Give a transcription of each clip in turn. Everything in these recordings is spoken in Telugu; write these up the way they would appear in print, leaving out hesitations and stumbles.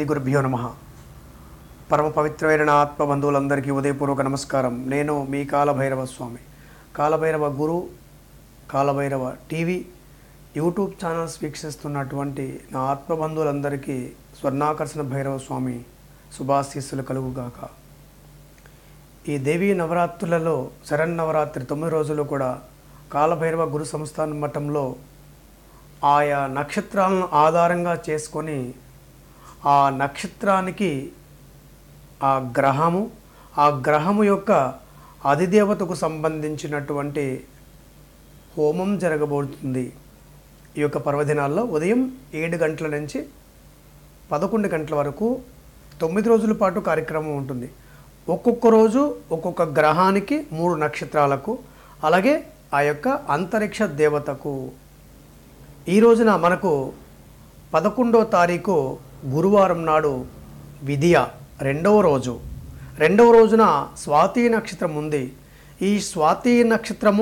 గురుభ్యో నమః. పరమ పవిత్రమైన ఆత్మ బంధువులందరికీ ఉదయపూర్వక నమస్కారం. నేను మీ Kalabhairava Swami. Kalabhairava Guru, Kalabhairava TV YouTube channels వీక్షిస్తున్నటువంటి నా ఆత్మ బంధువులందరికీ స్వర్ణాకర్షణ భైరవ స్వామి శుభాశీస్సులు కలుగుగాక. ఈ దేవీ నవరాత్రులలో శరన్నవరాత్రి 9 రోజులు కూడా కాలభైరవ గురు సంస్థాన మఠంలో ఆయా నక్షత్రాలను ఆధారంగా చేసుకొని ఆ నక్షత్రానికి ఆ గ్రహము యొక్క అధిదేవతకు సంబంధించినటువంటి హోమం జరగబోతుంది. ఈ యొక్క పర్వదినాల్లో ఉదయం 7 గంటల నుంచి 11 గంటల వరకు 9 రోజుల పాటు కార్యక్రమం ఉంటుంది. ఒక్కొక్క రోజు ఒక్కొక్క గ్రహానికి 3 నక్షత్రాలకు, అలాగే ఆ యొక్క అంతరిక్ష దేవతకు. ఈ రోజున మనకు 11వ తారీఖు గురువారం నాడు విద్య రెండవ రోజున స్వాతి నక్షత్రం ఉంది. ఈ స్వాతి నక్షత్రము,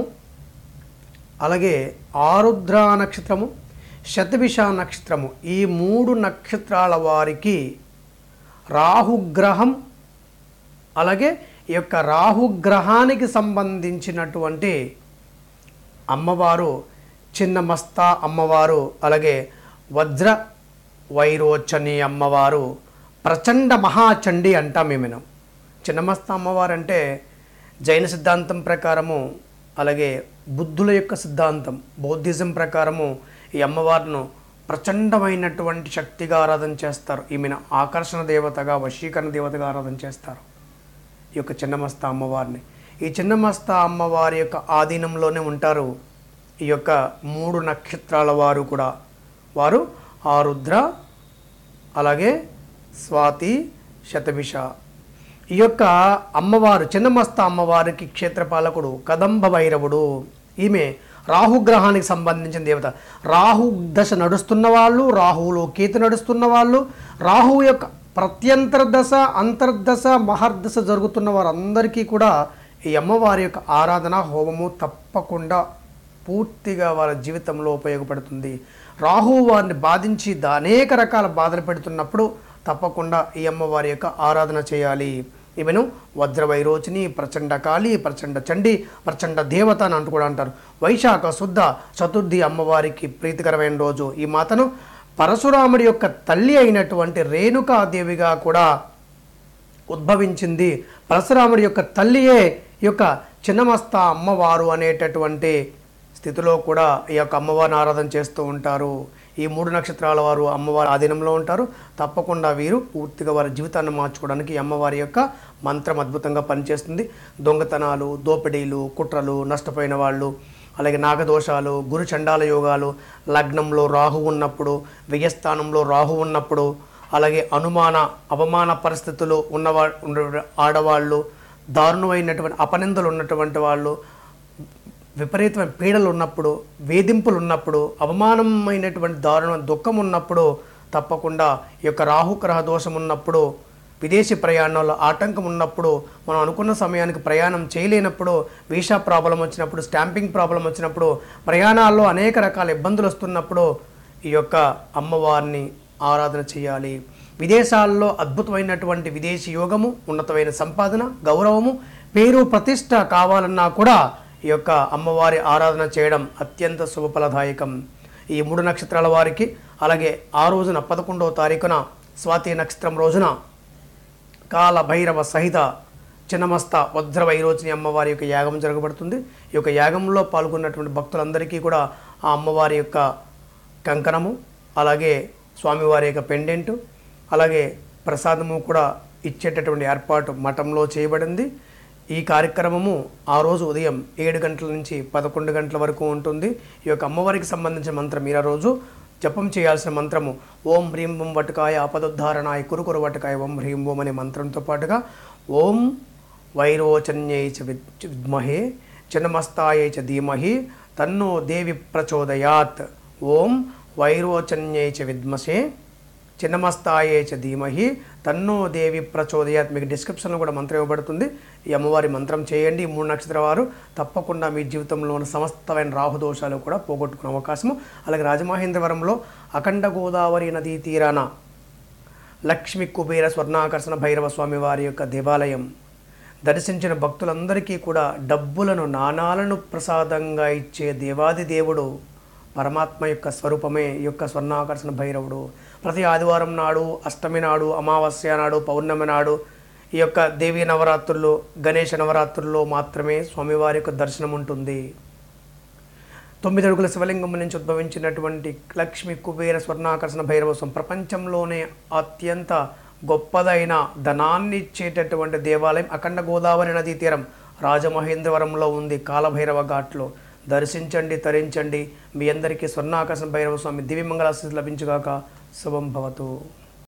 అలాగే ఆరుద్ర నక్షత్రము, శతభిష నక్షత్రము, ఈ 3 నక్షత్రాల వారికి రాహుగ్రహం, అలాగే ఈ యొక్క రాహుగ్రహానికి సంబంధించినటువంటి అమ్మవారు చిన్నమస్త అమ్మవారు, అలాగే వజ్ర వైరోచని అమ్మవారు, ప్రచండ మహాచండి అంటాం మేము. చిన్నమస్త అమ్మవారు అంటే జైన సిద్ధాంతం ప్రకారము, అలాగే బుద్ధుల యొక్క సిద్ధాంతం బౌద్ధిజం ప్రకారము ఈ అమ్మవారిను ప్రచండమైనటువంటి శక్తిగా ఆరాధన చేస్తారు. ఈమెను ఆకర్షణ దేవతగా, వశీకరణ దేవతగా ఆరాధన చేస్తారు ఈ యొక్క చిన్నమస్త అమ్మవారిని. ఈ చిన్నమస్త అమ్మవారి యొక్క ఆధీనంలోనే ఉంటారు ఈ యొక్క 3 నక్షత్రాల వారు కూడా. వారు ఆరుద్ర, అలాగే స్వాతి, శతభిష. ఈ యొక్క అమ్మవారు చిన్నమస్త అమ్మవారికి క్షేత్రపాలకుడు కదంబ భైరవుడు. ఈమె రాహుగ్రహానికి సంబంధించిన దేవత. రాహు దశ నడుస్తున్న వాళ్ళు, రాహువులో కేతు నడుస్తున్న వాళ్ళు, రాహువు యొక్క ప్రత్యంతర దశ, అంతర్దశ, మహర్దశ జరుగుతున్న వారందరికీ కూడా ఈ అమ్మవారి యొక్క ఆరాధన హోమము తప్పకుండా పూర్తిగా వాళ్ళ జీవితంలో ఉపయోగపడుతుంది. రాహువు వారిని బాధించి అనేక రకాల బాధలు పెడుతున్నప్పుడు తప్పకుండా ఈ అమ్మవారి యొక్క ఆరాధన చేయాలి. ఈమెను వజ్రవైరోచిని, ప్రచండకాళి, ప్రచండ చండి, ప్రచండ దేవత అని అంటూ కూడా అంటారు. వైశాఖ శుద్ధ చతుర్థి అమ్మవారికి ప్రీతికరమైన రోజు. ఈ మాతను పరశురాముడి యొక్క తల్లి అయినటువంటి రేణుకాదేవిగా కూడా ఉద్భవించింది. పరశురాముడి యొక్క తల్లియే ఈ యొక్క చిన్నమస్త అమ్మవారు అనేటటువంటి స్థితిలో కూడా ఈ యొక్క అమ్మవారిని ఆరాధన చేస్తూ ఉంటారు. ఈ 3 నక్షత్రాల వారు అమ్మవారి ఆధీనంలో ఉంటారు. తప్పకుండా వీరు పూర్తిగా వారి జీవితాన్ని మార్చుకోవడానికి ఈ అమ్మవారి యొక్క మంత్రం అద్భుతంగా పనిచేస్తుంది. దొంగతనాలు, దోపిడీలు, కుట్రలు, నష్టపోయిన వాళ్ళు, అలాగే నాగదోషాలు, గురు చండాల యోగాలు, లగ్నంలో రాహు ఉన్నప్పుడు, వ్యయస్థానంలో రాహు ఉన్నప్పుడు, అలాగే అవమాన పరిస్థితులు ఆడవాళ్ళు, దారుణమైనటువంటి అపనిందలు ఉన్నటువంటి వాళ్ళు, విపరీతమైన పీడలు ఉన్నప్పుడు, వేధింపులు ఉన్నప్పుడు, అవమానమైనటువంటి దుఃఖం ఉన్నప్పుడు, తప్పకుండా ఈ యొక్క రాహుగ్రహ దోషం ఉన్నప్పుడు, విదేశీ ప్రయాణాల్లో ఆటంకం ఉన్నప్పుడు, మనం అనుకున్న సమయానికి ప్రయాణం చేయలేనప్పుడు, వీసా ప్రాబ్లం వచ్చినప్పుడు, స్టాంపింగ్ ప్రాబ్లం వచ్చినప్పుడు, ప్రయాణాల్లో అనేక రకాల ఇబ్బందులు వస్తున్నప్పుడు ఈ యొక్క అమ్మవారిని ఆరాధన చేయాలి. విదేశాల్లో అద్భుతమైనటువంటి విదేశీ యోగము, ఉన్నతమైన సంపాదన, గౌరవము, పేరు, ప్రతిష్ట కావాలన్నా కూడా ఈ యొక్క అమ్మవారి ఆరాధన చేయడం అత్యంత శుభఫలదాయకం. ఈ 3 నక్షత్రాల వారికి, అలాగే ఆ రోజున 11వ తారీఖున స్వాతి నక్షత్రం రోజున కాలభైరవ సహిత చిన్నమస్త వజ్రవైరోచిని అమ్మవారి యొక్క యాగం జరగబడుతుంది. ఈ యొక్క యాగంలో పాల్గొన్నటువంటి భక్తులందరికీ కూడా ఆ అమ్మవారి యొక్క కంకణము, అలాగే స్వామివారి యొక్క పెండెంటు, అలాగే ప్రసాదము కూడా ఇచ్చేటటువంటి ఏర్పాటు మఠంలో చేయబడింది. ఈ కార్యక్రమము ఆ రోజు ఉదయం 7 గంటల నుంచి 11 గంటల వరకు ఉంటుంది. ఈ యొక్క అమ్మవారికి సంబంధించిన మంత్రం, మీరు ఆ రోజు జపం చేయాల్సిన మంత్రము ఓం హ్రీం ఓం వటకాయ ఆపదోద్ధారణాయ కురుకురు వటకాయ ఓం హ్రీం ఓం అనే మంత్రంతో పాటుగా ఓం వైరోచన్యై చ విద్మహే చిన్నమస్తాయై చ ధీమహి తన్నో దేవి ప్రచోదయాత్. ఓం వైరోచన్యై చ విద్మహే చిన్నమస్తాయే చ ధీమహి తన్నో దేవి ప్రచోదయాత్. మీకు డిస్క్రిప్షన్లో కూడా మంత్రం ఇవ్వబడుతుంది. ఈ అమ్మవారి మంత్రం చేయండి. 3 నక్షత్ర వారు తప్పకుండా మీ జీవితంలో ఉన్న సమస్తమైన రాహుదోషాలు కూడా పోగొట్టుకునే అవకాశము. అలాగే రాజమహేంద్రవరంలో అఖండ గోదావరి నదీ తీరాన లక్ష్మీ కుబేర స్వర్ణాకర్షణ భైరవ స్వామి వారి యొక్క దేవాలయం. దర్శించిన భక్తులందరికీ కూడా డబ్బులను నాణాలను ప్రసాదంగా ఇచ్చే దేవాది దేవుడు పరమాత్మ యొక్క స్వరూపమే ఈ యొక్క స్వర్ణాకర్షణ భైరవుడు. ప్రతి ఆదివారం నాడు, అష్టమి నాడు, అమావాస్య నాడు, పౌర్ణమి నాడు ఈ యొక్క దేవీ నవరాత్రుల్లో, గణేష నవరాత్రుల్లో మాత్రమే స్వామివారి యొక్క దర్శనం ఉంటుంది. 9 అడుగుల శివలింగం నుంచి ఉద్భవించినటువంటి లక్ష్మీ కుబేర స్వర్ణాకర్షణ భైరవస్వం ప్రపంచంలోనే అత్యంత గొప్పదైన ధనాన్ని ఇచ్చేటటువంటి దేవాలయం అఖండ గోదావరి నదీ తీరం రాజమహేంద్రవరంలో ఉంది. కాలభైరవ ఘాట్లో దర్శించండి, తరించండి. మీ అందరికీ స్వర్ణాకర్షణ భైరవ స్వామి దివ్యమంగళాశీస్సులు లభించుగాక. శుభం భవతు.